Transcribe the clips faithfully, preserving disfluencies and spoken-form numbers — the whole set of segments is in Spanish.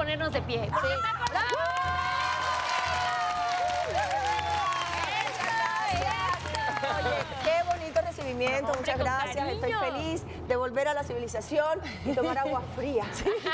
ponernos de pie. Sí. Oye, qué bonito recibimiento, No, muchas con gracias. cariño. Estoy feliz de volver a la civilización y tomar agua fría.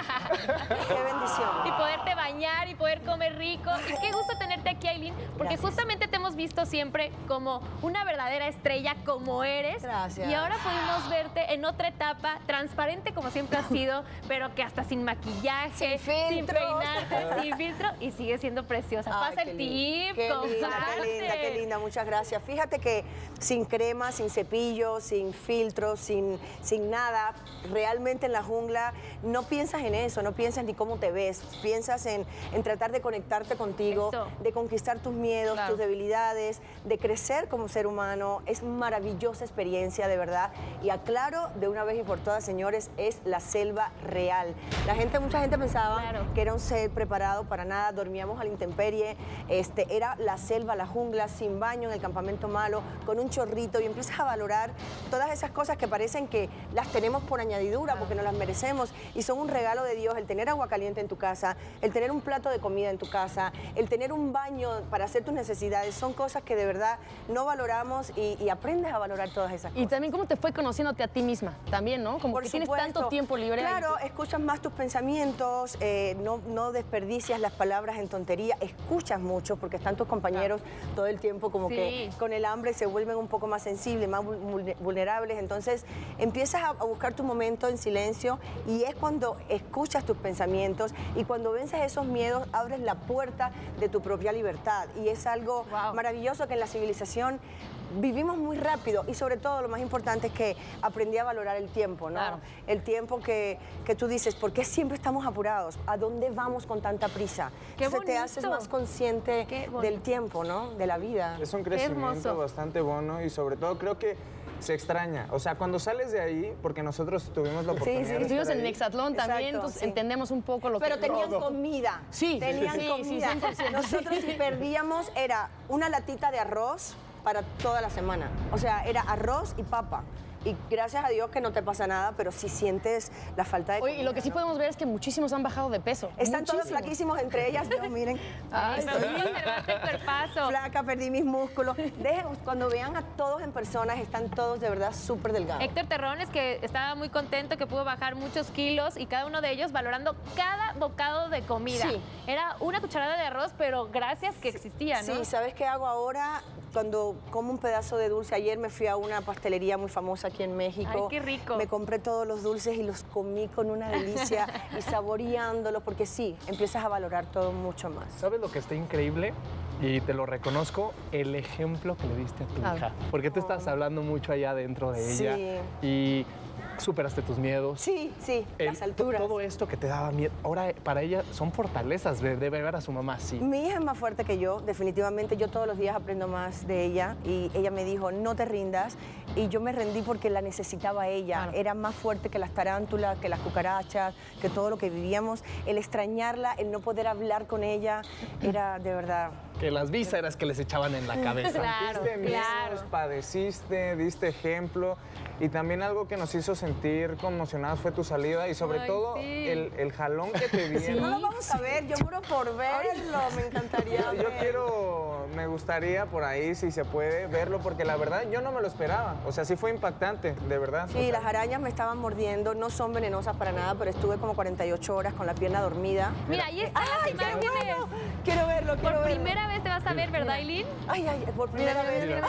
Qué bendición. Y poderte bañar y poder comer rico. Y qué gusto tenerte aquí, Aileen, porque Gracias. justamente te hemos visto siempre como una verdadera estrella, como eres. Gracias. Y ahora pudimos verte en otra etapa, transparente como siempre has sido, pero que hasta sin maquillaje, Sin filtros. sin peinarte, sin filtro, y sigue siendo preciosa. Ay, Pasa qué el linda. tip, Qué linda, qué comparte. linda, qué linda. Muchas gracias. Fíjate que sin crema, sin cepillo, sin filtros, sin, sin nada, realmente en la jungla no piensas en eso, no piensas ni cómo te ves. Piensas en, en tratar de conectarte contigo, Eso. de conquistar tus miedos, Claro. tus debilidades, de crecer como ser humano. Es maravillosa experiencia, de verdad. Y aclaro de una vez y por todas, señores, es la selva real. La gente, mucha gente pensaba Claro. que era un set preparado para nada, dormíamos a la intemperie, este, era la selva, la jungla, sin baño en el campamento malo, con un chorrito, y empiezas a valorar todas esas cosas que parecen que las tenemos por añadidura, porque nos las merecemos, y son un regalo de Dios, el tener agua caliente en tu casa, el tener un plato de comida en tu casa, el tener un baño para hacer tus necesidades, son cosas que de verdad no valoramos, y, y aprendes a valorar todas esas cosas. Y también cómo te fue conociéndote a ti misma, también, ¿no? Como Por que tienes supuesto. tanto tiempo libre. Claro, escuchas más tus pensamientos, eh, no, no desperdicias las palabras en tontería, escuchas mucho porque están tus compañeros todo el tiempo como Sí. que con el hambre se vuelven un poco más sensibles, más vul- vulnerables, entonces empiezas a, a buscar tu momento en silencio, y es cuando escuchas tus pensamientos y cuando vences esos miedos abres la puerta de tu propia libertad, y es algo Wow. maravilloso que en la civilización vivimos muy rápido, y sobre todo lo más importante es que aprendí a valorar el tiempo, ¿no? Claro. El tiempo que, que tú dices, ¿por qué siempre estamos apurados? ¿A dónde vamos con tanta prisa? Qué Entonces te bonito. haces más consciente Qué bonito. del tiempo, ¿no? De la vida. Es un hermoso. crecimiento bastante bueno, y sobre todo creo que se extraña. O sea, cuando sales de ahí, porque nosotros tuvimos la oportunidad sí. de Estuvimos estar en ahí. Nexatlón también, Exacto, entonces sí. entendemos un poco lo Pero que... tenían todo. comida. Sí, tenían sí, sí, comida. cien por ciento. Nosotros si perdíamos era una latita de arroz para toda la semana. O sea, era arroz y papa. Y gracias a Dios que no te pasa nada, pero sí sientes la falta de Oye, y lo que sí ¿no? podemos ver es que muchísimos han bajado de peso. Están todos muchísimos. flaquísimos, entre ellas yo, miren. Ay, Pero sí conservaste el cuerpazo. Flaca, perdí mis músculos. Dejen, cuando vean a todos en personas, están todos de verdad súper delgados. Héctor Terrones, que estaba muy contento, que pudo bajar muchos kilos, y cada uno de ellos valorando cada bocado de comida. Sí. Era una cucharada de arroz, pero gracias que existía, ¿no? Sí, ¿sabes qué hago ahora? Cuando como un pedazo de dulce, ayer me fui a una pastelería muy famosa aquí en México. Ay, qué rico. Me compré todos los dulces y los comí con una delicia y saboreándolos, porque sí, empiezas a valorar todo mucho más. ¿Sabes lo que está increíble? Y te lo reconozco, el ejemplo que le diste a tu Ah. hija. Porque tú estás hablando mucho allá dentro de ella. Sí. Y superaste tus miedos. Sí, sí, El- las alturas. Todo esto que te daba miedo, ahora para ella son fortalezas de, de ver a su mamá así. Mi hija es más fuerte que yo, definitivamente. Yo todos los días aprendo más de ella, y ella me dijo, no te rindas, y yo me rendí porque la necesitaba ella. Claro. Era más fuerte que las tarántulas, que las cucarachas, que todo lo que vivíamos. El extrañarla, el no poder hablar con ella, era de verdad... Que las vísceras que les echaban en la cabeza. Claro, Diste miedos, claro. padeciste, diste ejemplo, y también algo que nos hizo sentir conmocionados fue tu salida, y sobre Ay, todo sí. el, el jalón que te dieron. No lo vamos a ver, yo juro por verlo, me encantaría Yo ver. quiero, me gustaría por ahí, si se puede, verlo, porque la verdad yo no me lo esperaba. O sea, sí fue impactante, de verdad. Sí, O sea, las arañas me estaban mordiendo, no son venenosas para nada, pero estuve como cuarenta y ocho horas con la pierna dormida. Mira, ahí están las ¡Ay, qué imágenes. bueno! Quiero verlo, quiero Por verlo. primera vez te vas a ver, ¿verdad, Aileen? Ay, ay, por primera Mira, vez. mira, mira.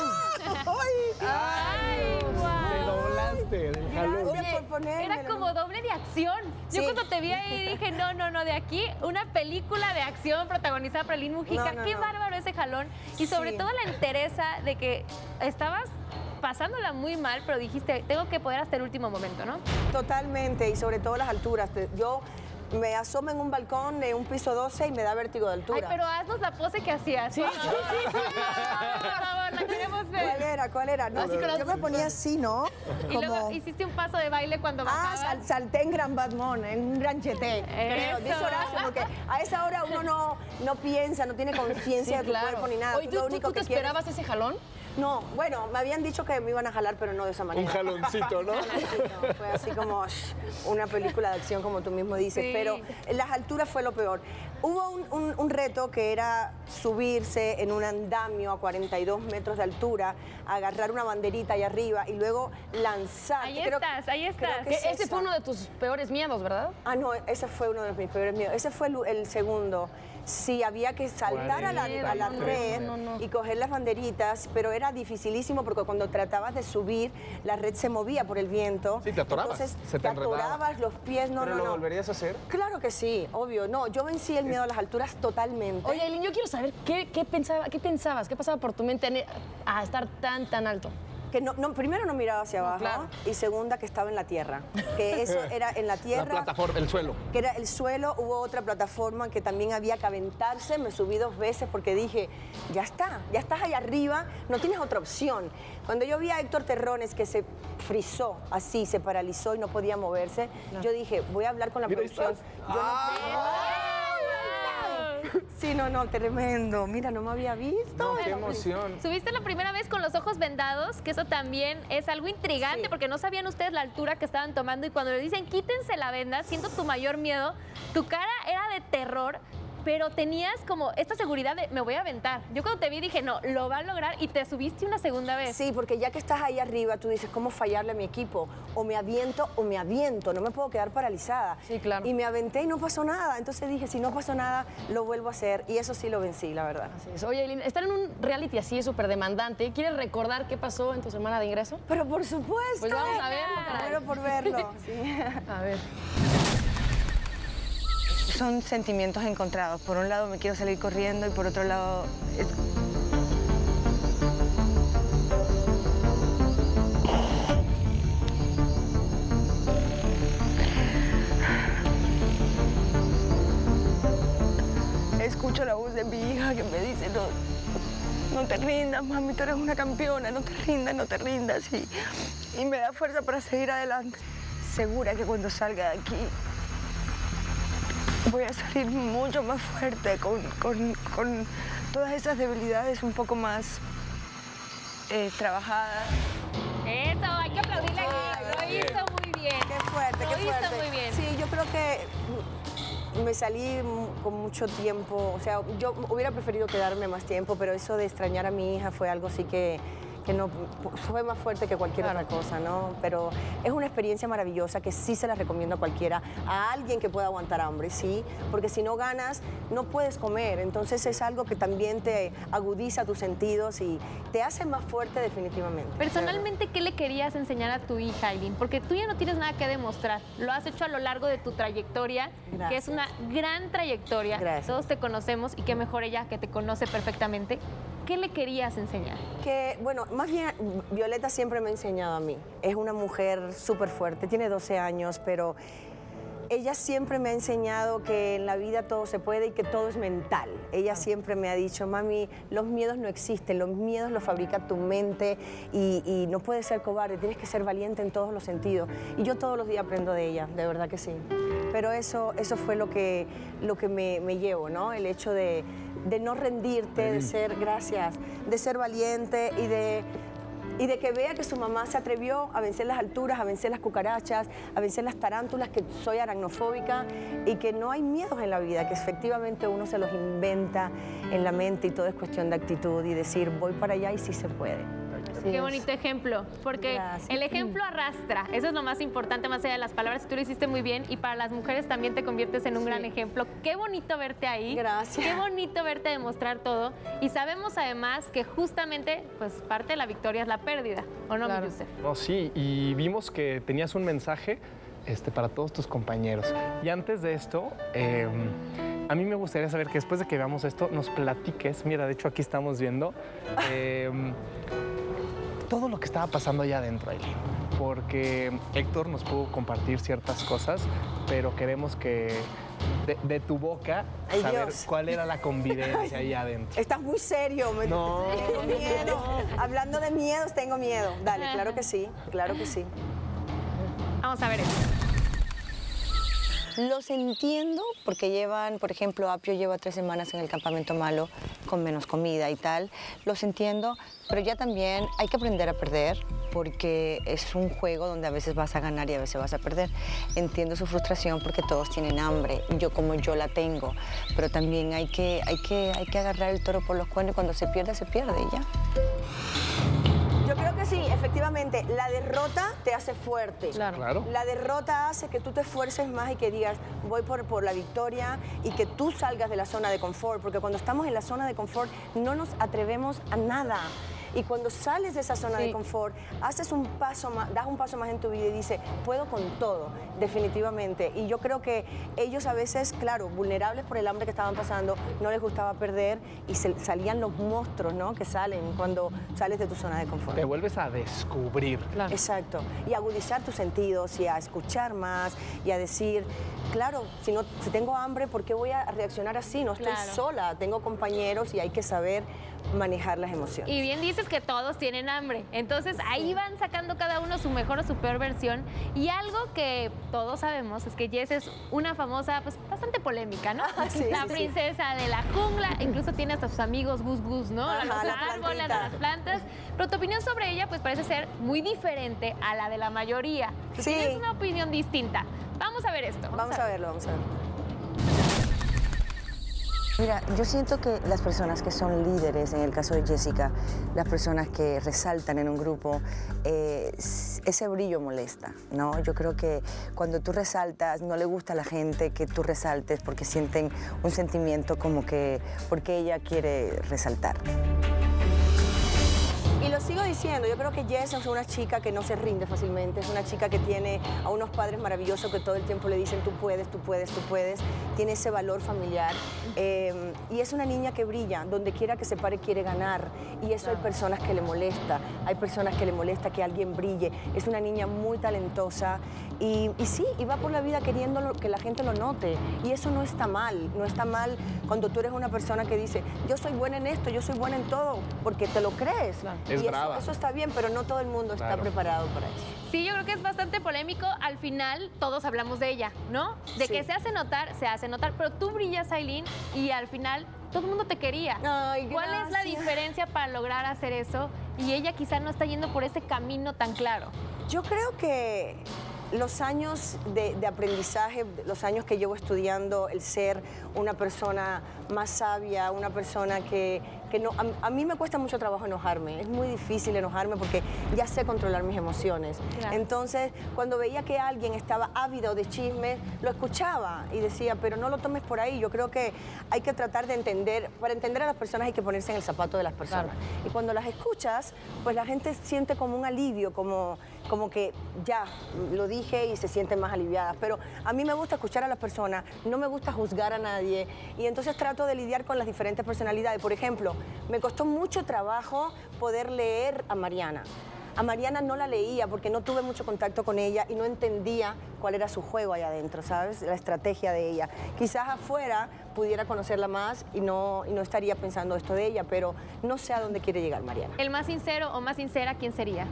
¡Ah! ¡Ay! ¡Ay, Te guau! doblaste del jalón. Gracias por ponérmelo. Era como doble de acción. Yo Sí. cuando te vi ahí dije, no, no, no, de aquí una película de acción protagonizada por Aileen Mujica. No, no, Qué no. bárbaro ese jalón. Y sobre Sí. todo la entereza de que estabas pasándola muy mal, pero dijiste, tengo que poder hasta el último momento, ¿no? Totalmente, y sobre todo las alturas. Te- Yo me asomo en un balcón de un piso doce y me da vértigo de altura. Ay, pero haznos la pose que hacías. Sí, sí, sí. Por favor, la queremos ¿Cuál ver. era? ¿Cuál era? No, Así con las- yo me ponía así, ¿no? Y luego hiciste un paso de baile cuando Ah, bajabas. sal- salté en Gran Badmont, en un gran cheté, creo. Dice Eso. Horacio, porque a esa hora uno no, no piensa, no tiene conciencia de tu cuerpo ni nada. Oye, Tú ¿tú, lo tú- único tú te que quieres- esperabas ese jalón? No, bueno, me habían dicho que me iban a jalar, pero no de esa manera. Un jaloncito, ¿no? No, fue así como shh, una película de acción, como tú mismo dices, Sí. pero las alturas fue lo peor. Hubo un, un- un reto que era subirse en un andamio a cuarenta y dos metros de altura, agarrar una banderita ahí arriba y luego lanzar. Ahí estás, ahí estás. creo que es E- Ese esa. fue uno de tus peores miedos, ¿verdad? Ah, no, ese fue uno de mis peores miedos. Ese fue el, el segundo. Sí, había que saltar a la, a la No, no, red no, no, no. y coger las banderitas, pero era dificilísimo porque cuando tratabas de subir, la red se movía por el viento. Sí, te atorabas, Entonces, se te te enredaba. atorabas los pies, no, ¿Pero no, lo no. volverías a hacer? Claro que sí, obvio. No, yo vencí el miedo a las alturas totalmente. Oye, Aileen, yo quiero saber qué, qué, pensaba, qué pensabas, qué pasaba por tu mente en- a estar tan, tan alto. Que no, no, primero no miraba hacia No, abajo claro. y segunda que estaba en la tierra. Que eso era en la La tierra. plataforma, el suelo. Que era el suelo, hubo otra plataforma que también había que aventarse, me subí dos veces porque dije, ya está, ya estás ahí arriba, no tienes otra opción. Cuando yo vi a Héctor Terrones que se frizó así, se paralizó y no podía moverse, yo dije, voy a hablar con la Mira, ahí producción. estás. Yo no- Sí, no, no, tremendo. Mira, no me había visto. No, qué emoción. Subiste la primera vez con los ojos vendados, que eso también es algo intrigante, Sí. porque no sabían ustedes la altura que estaban tomando y cuando le dicen quítense la venda, siento tu mayor miedo, tu cara era de terror, pero tenías como esta seguridad de me voy a aventar. Yo cuando te vi dije, no, lo va a lograr y te subiste una segunda vez. Sí, porque ya que estás ahí arriba, tú dices, ¿cómo fallarle a mi equipo? O me aviento o me aviento, no me puedo quedar paralizada. Sí, claro. Y me aventé y no pasó nada. Entonces dije, si no pasó nada, lo vuelvo a hacer. Y eso sí lo vencí, la verdad. Así es. Oye, Aileen, estar en un reality así es súper demandante. ¿Quieres recordar qué pasó en tu semana de ingreso? Pero por supuesto. Pues vamos a verlo, caray. Muero por verlo. sí. A ver. Son sentimientos encontrados. Por un lado me quiero salir corriendo y por otro lado... es- Escucho la voz de mi hija que me dice, no, no te rindas, mami, tú eres una campeona, no te rindas, no te rindas. Y, y me da fuerza para seguir adelante. Segura que cuando salga de aquí voy a salir mucho más fuerte, con, con- con todas esas debilidades un poco más eh, trabajadas. Eso, hay que aplaudirle aquí. Lo bien. hizo muy bien. Qué fuerte, Lo qué hizo fuerte. muy bien. Sí, yo creo que me salí con mucho tiempo, o sea, yo hubiera preferido quedarme más tiempo, pero eso de extrañar a mi hija fue algo así que, que no, fue más fuerte que cualquier Claro. otra cosa, ¿no? Pero es una experiencia maravillosa que sí se la recomiendo a cualquiera, a alguien que pueda aguantar hambre, ¿sí? Porque si no ganas, no puedes comer, entonces es algo que también te agudiza tus sentidos y te hace más fuerte definitivamente. Personalmente, ¿qué le querías enseñar a tu hija, Aileen? Porque tú ya no tienes nada que demostrar. Lo has hecho a lo largo de tu trayectoria, que es Gracias. una gran trayectoria. Gracias. Todos te conocemos y qué mejor ella que te conoce perfectamente. ¿Qué le querías enseñar? Que, bueno, más bien Violeta siempre me ha enseñado a mí. Es una mujer súper fuerte, tiene doce años, pero ella siempre me ha enseñado que en la vida todo se puede y que todo es mental. Ella siempre me ha dicho, mami, los miedos no existen, los miedos los fabrica tu mente y, y no puedes ser cobarde, tienes que ser valiente en todos los sentidos. Y yo todos los días aprendo de ella, de verdad que sí. Pero eso, eso fue lo que, lo que me, me llevo, ¿no? El hecho de, de no rendirte, de ser, gracias, de ser valiente y de... Y de que vea que su mamá se atrevió a vencer las alturas, a vencer las cucarachas, a vencer las tarántulas, que soy aracnofóbica y que no hay miedos en la vida, que efectivamente uno se los inventa en la mente y todo es cuestión de actitud y decir voy para allá y sí se puede. Qué bonito ejemplo, porque Gracias. el ejemplo arrastra, eso es lo más importante más allá de las palabras, tú lo hiciste muy bien y para las mujeres también te conviertes en un Sí. gran ejemplo. Qué bonito verte ahí, Gracias. qué bonito verte demostrar todo y sabemos además que justamente pues parte de la victoria es la pérdida, ¿o no, Claro. mi Yusef? No, sí, y vimos que tenías un mensaje este, para todos tus compañeros. Y antes de esto, eh, a mí me gustaría saber que después de que veamos esto, nos platiques, mira, de hecho aquí estamos viendo, eh, todo lo que estaba pasando allá adentro, Aileen. Porque Héctor nos pudo compartir ciertas cosas, pero queremos que de, de tu boca Ay, saber Dios. cuál era la convivencia ahí adentro. Estás muy serio. Me... No. Tengo miedo. Hablando de miedos, tengo miedo. Dale, claro que sí, claro que sí. Vamos a ver esto. Los entiendo porque llevan, por ejemplo, Apio lleva tres semanas en el campamento malo con menos comida y tal. Los entiendo, pero ya también hay que aprender a perder porque es un juego donde a veces vas a ganar y a veces vas a perder. Entiendo su frustración porque todos tienen hambre, yo como yo la tengo, pero también hay que, hay que, hay que agarrar el toro por los cuernos y cuando se pierde, se pierde y ya. Yo creo que sí, efectivamente, la derrota te hace fuerte. Claro. Claro. La derrota hace que tú te esfuerces más y que digas, voy por, por la victoria y que tú salgas de la zona de confort, porque cuando estamos en la zona de confort no nos atrevemos a nada. Y cuando sales de esa zona Sí. de confort, haces un paso más, das un paso más en tu vida y dices, puedo con todo, definitivamente. Y yo creo que ellos a veces, claro, vulnerables por el hambre que estaban pasando, no les gustaba perder y se, salían los monstruos, ¿no? Que salen cuando sales de tu zona de confort. Te vuelves a descubrir. Claro. Exacto. Y agudizar tus sentidos y a escuchar más y a decir, claro, si, no, si tengo hambre, ¿por qué voy a reaccionar así? No estoy Claro. sola, tengo compañeros y hay que saber manejar las emociones. Y bien dices que todos tienen hambre. Entonces ahí van sacando cada uno su mejor o su peor versión. Y algo que todos sabemos es que Jess es una famosa, pues bastante polémica, ¿no? Sí, la sí, sí. princesa de la jungla, incluso tiene hasta sus amigos Gus Gus, ¿no? Ajá, a los la árboles, a plantita. las plantas. Pero tu opinión sobre ella, pues parece ser muy diferente a la de la mayoría. Tú Sí. Tienes una opinión distinta. Vamos a ver esto. Vamos a verlo, vamos a verlo. Mira, yo siento que las personas que son líderes, en el caso de Jessica, las personas que resaltan en un grupo, eh, ese brillo molesta, ¿no? Yo creo que cuando tú resaltas, no le gusta a la gente que tú resaltes porque sienten un sentimiento como que, porque ella quiere resaltar. Y lo sigo diciendo, yo creo que Jess es una chica que no se rinde fácilmente, es una chica que tiene a unos padres maravillosos que todo el tiempo le dicen tú puedes, tú puedes, tú puedes, tiene ese valor familiar eh, y es una niña que brilla, donde quiera que se pare quiere ganar y eso hay personas que le molesta, hay personas que le molesta que alguien brille, es una niña muy talentosa y, y sí, y va por la vida queriendo lo- que la gente lo note y eso no está mal, no está mal cuando tú eres una persona que dice yo soy buena en esto, yo soy buena en todo, porque te lo crees. Claro. Es y eso, brava. eso está bien, pero no todo el mundo está Claro. preparado para eso. Sí, yo creo que es bastante polémico. Al final, todos hablamos de ella, ¿no? De Sí. que se hace notar, se hace notar, pero tú brillas, Aileen, y al final todo el mundo te quería. Ay, ¿Cuál es la gracias. diferencia para lograr hacer eso? Y ella quizá no está yendo por ese camino tan claro. Yo creo que los años de, de aprendizaje, los años que llevo estudiando, el ser una persona más sabia, una persona que, que no... A, a mí me cuesta mucho trabajo enojarme, es muy difícil enojarme porque ya sé controlar mis emociones. Claro. Entonces, cuando veía que alguien estaba ávido de chismes, lo escuchaba y decía, pero no lo tomes por ahí. Yo creo que hay que tratar de entender, para entender a las personas hay que ponerse en el zapato de las personas. Claro. Y cuando las escuchas, pues la gente siente como un alivio, como, como que ya, lo dije y se sienten más aliviadas. Pero a mí me gusta escuchar a las personas, no me gusta juzgar a nadie y entonces trato de lidiar con las diferentes personalidades. Por ejemplo, me costó mucho trabajo poder leer a Mariana. A Mariana no la leía porque no tuve mucho contacto con ella y no entendía cuál era su juego allá adentro, ¿sabes? La estrategia de ella. Quizás afuera pudiera conocerla más y no, y no estaría pensando esto de ella, pero no sé a dónde quiere llegar Mariana. El más sincero o más sincera, ¿quién sería?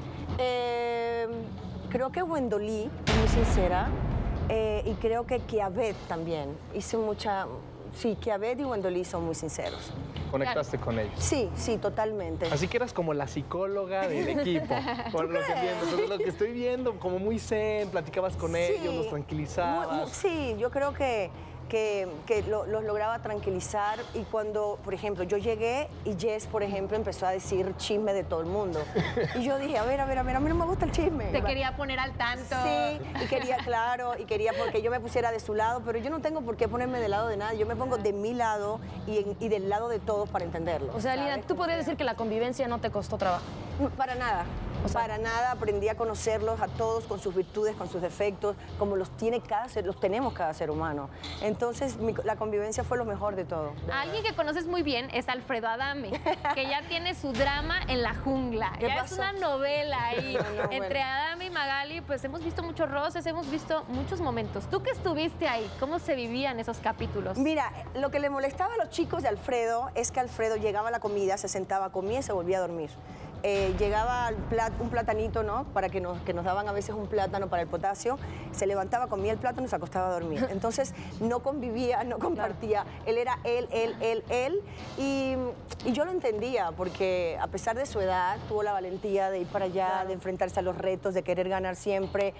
Eh, creo que Wendolí, muy sincera, eh, y creo que Kiabet también. Hice mucha... Sí, Kiabet y Wendolí son muy sinceros. Conectaste con ellos. Sí, sí, totalmente. Así que eras como la psicóloga del equipo. Por lo que, viendo, por lo que estoy viendo, como muy zen, platicabas con ellos, los tranquilizabas. Muy- muy- sí, yo creo que, que, que lo- los lograba tranquilizar y cuando, por ejemplo, yo llegué y Jess, por ejemplo, empezó a decir chisme de todo el mundo. Y yo dije, a ver, a ver, a ver, a mí no me gusta el chisme. Te quería poner al tanto. Sí, y quería, claro, y quería porque yo me pusiera de su lado, pero yo no tengo por qué ponerme del lado de nadie, yo me pongo de mi lado y, en- y del lado de todos para entenderlo. O sea, Lina, ¿sabes? tú podrías decir que la convivencia no te costó trabajo. Para nada, O sea- para nada aprendí a conocerlos a todos con sus virtudes, con sus defectos, como los tiene cada ser, los tenemos cada ser humano. Entonces mi- la convivencia fue lo mejor de todo. de verdad. Alguien que conoces muy bien es Alfredo Adame, que ya tiene su drama en la jungla. ¿Qué Ya pasó? es una novela ahí. No, no, Entre bueno. Adame y Magali, pues hemos visto muchos roces, hemos visto muchos momentos. Tú que estuviste ahí, ¿cómo se vivían esos capítulos? Mira, lo que le molestaba a los chicos de Alfredo es que Alfredo llegaba a la comida, se sentaba, comía y se volvía a dormir. eh, llegaba al plat, un platanito, ¿no? Para que nos, que nos daban a veces un plátano para el potasio, se levantaba, comía el plátano y se acostaba a dormir. Entonces no convivía, no compartía. Él era él, él, él, él. Y, y yo lo entendía porque a pesar de su edad, tuvo la valentía de ir para allá, claro, de enfrentarse a los retos, de querer ganar siempre.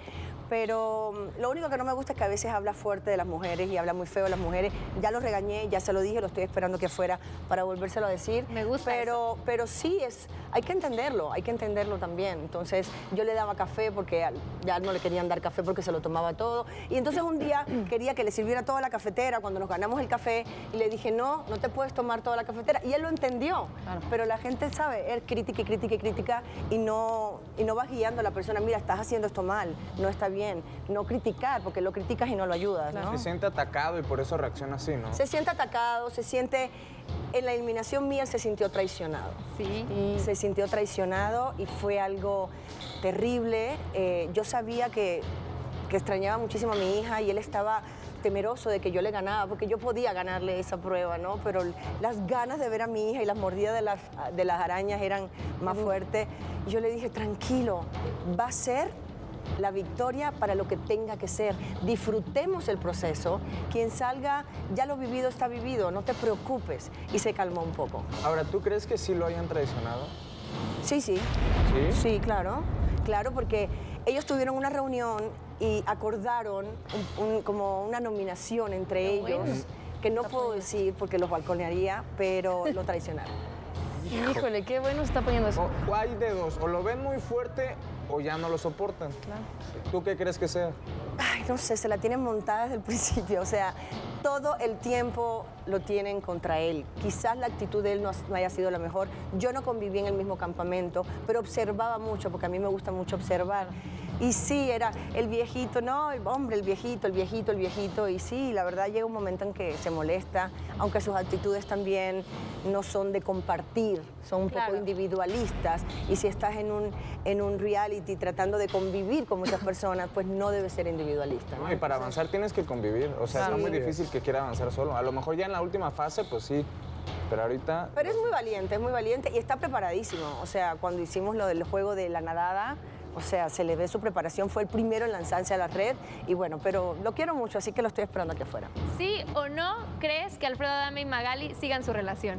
Pero lo único que no me gusta es que a veces habla fuerte de las mujeres y habla muy feo de las mujeres. Ya lo regañé, ya se lo dije, lo estoy esperando que fuera para volvérselo a decir. Me gusta Pero, pero sí, es, hay que entenderlo, hay que entenderlo también. Entonces yo le daba café porque ya no le querían dar café porque se lo tomaba todo. Y entonces un día quería que le sirviera toda la cafetera cuando nos ganamos el café y le dije, no, no te puedes tomar toda la cafetera. Y él lo entendió. Claro. Pero la gente sabe, él critica y critica y critica y no, y no vas guiando a la persona, mira, estás haciendo esto mal, no está bien. No criticar, porque lo criticas y no lo ayudas, ¿no? Se siente atacado y por eso reacciona así, ¿no? Se siente atacado, se siente... En la eliminación mía se sintió traicionado. Sí. Se sintió traicionado y fue algo terrible. Eh, yo sabía que, que extrañaba muchísimo a mi hija y él estaba temeroso de que yo le ganaba, porque yo podía ganarle esa prueba, ¿no? Pero las ganas de ver a mi hija y las mordidas de las, de las arañas eran más fuertes. Y yo le dije, tranquilo, va a ser la victoria para lo que tenga que ser. Disfrutemos el proceso. Quien salga, ya lo vivido está vivido, no te preocupes. Y se calmó un poco. Ahora, ¿tú crees que sí lo hayan traicionado? Sí, sí. ¿Sí? Sí, claro. Claro, porque ellos tuvieron una reunión y acordaron un, un, como una nominación entre Qué ellos, bueno. que no puedo decir porque los balconearía, pero lo traicionaron. Híjole, qué bueno se está poniendo eso. O, o hay de dos, o lo ven muy fuerte o ya no lo soportan. Claro. ¿Tú qué crees que sea? Ay, no sé, se la tienen montada desde el principio, o sea, todo el tiempo lo tienen contra él. Quizás la actitud de él no, no haya sido la mejor. Yo no conviví en el mismo campamento, pero observaba mucho, porque a mí me gusta mucho observar. Y sí, era el viejito, no, el hombre, el viejito, el viejito, el viejito. Y sí, la verdad llega un momento en que se molesta, aunque sus actitudes también no son de compartir, son un claro. poco individualistas. Y si estás en un, en un reality tratando de convivir con muchas personas, pues no debe ser individualista, ¿no? No, y para avanzar tienes que convivir, o sea, sí. es muy difícil que quiera avanzar solo. A lo mejor ya en la última fase, pues sí, pero ahorita... Pero es muy valiente, es muy valiente y está preparadísimo. O sea, cuando hicimos lo del juego de la nadada, o sea, se le ve su preparación, fue el primero en lanzarse a la red y bueno, pero lo quiero mucho, así que lo estoy esperando a que fuera. ¿Sí o no crees que Alfredo Adame y Magali sigan su relación?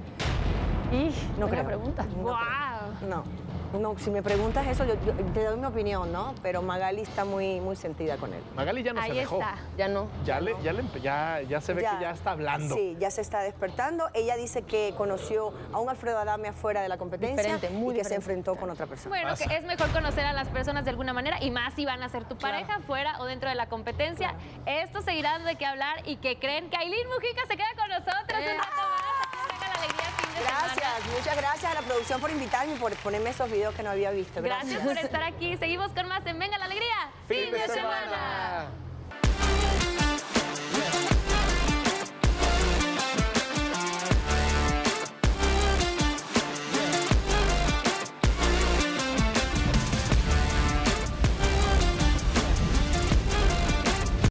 Y no buena creo. pregunta. No ¡Wow! Creo. No. No, si me preguntas eso, yo, yo te doy mi opinión, ¿no? Pero Magali está muy, muy sentida con él. Magali ya no Ahí se dejó. está. Ya no. Ya, le, ya, le, ya, ya se ve Ya. que ya está hablando. Sí, ya se está despertando. Ella dice que conoció a un Alfredo Adame afuera de la competencia Diferente, muy y que diferente. se enfrentó con otra persona. Bueno, Pasa. que es mejor conocer a las personas de alguna manera y más si van a ser tu pareja, Claro. fuera o dentro de la competencia. Esto seguirá dando de qué hablar y que creen que Ailín Mujica se queda con nosotros Eh. un rato más. Aquí en Venga la Alegría, fin de Gracias, semana. muchas gracias a la producción por invitarme y por ponerme esos videos que no había visto. Gracias por estar aquí. Seguimos con más en Venga la Alegría, Fin de semana.